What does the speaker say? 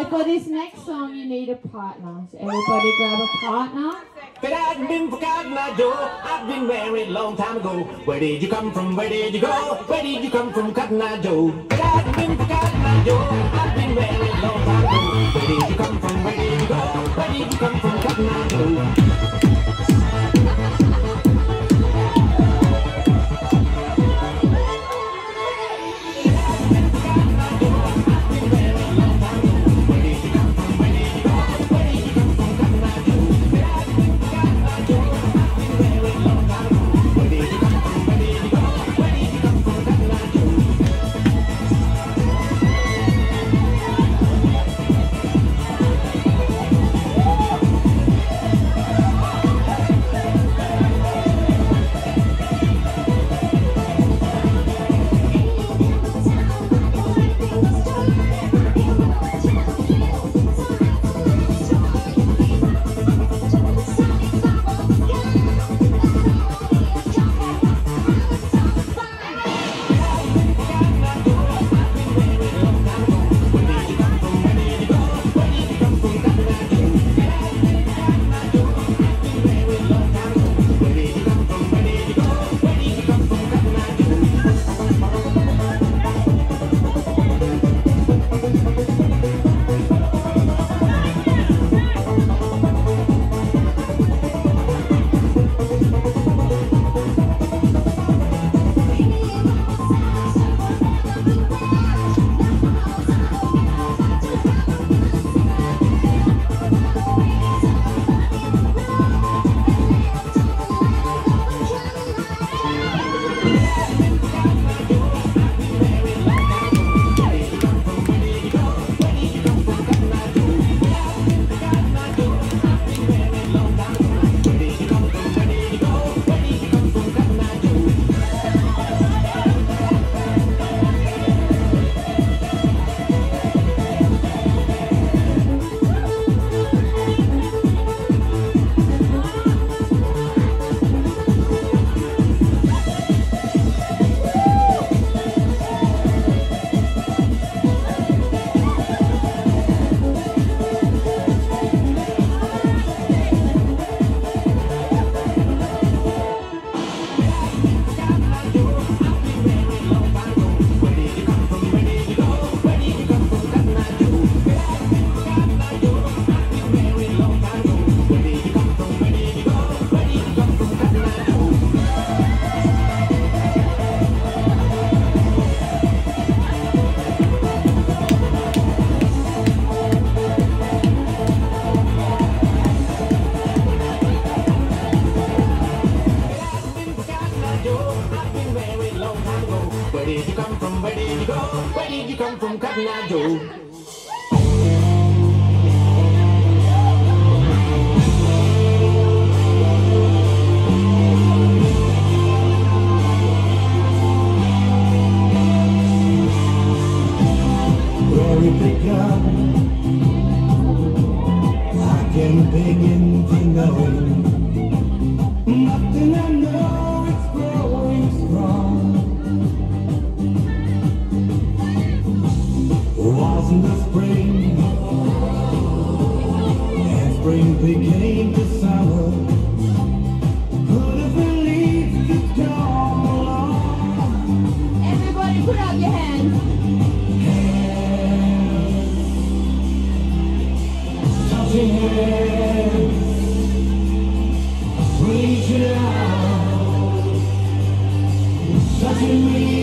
for this next song, you need a partner. So everybody grab a partner. But I've been forgotten, I do. I've been married a long time ago. Where did you come from? Where did you go? Where did you come from, Cotton Eye Joe? But I've been forgotten, I do. I've been married a long time ago. Where did you come from? Where did you go? Where did you come from, Cotton Eye Joe? Where did you come from? Where did you go? Where did you come from, Cotton Eye Joe? Where we pick up, I can begin to know. Nothing I know, it's growing strong. Wasn't the spring, and spring became the summer. Could have believed it come along. Everybody put out your hands. Touching hands, reaching out, touching me.